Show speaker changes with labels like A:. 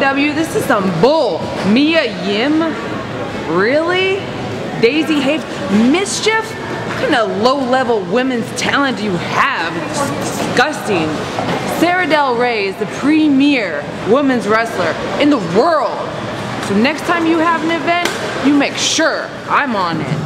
A: AEW, this is some bull. Mia Yim? Really? Daisy Hayes? Mischief? What kind of low-level women's talent do you have? It's disgusting. Sarah Del Rey is the premier women's wrestler in the world. So next time you have an event, you make sure I'm on it.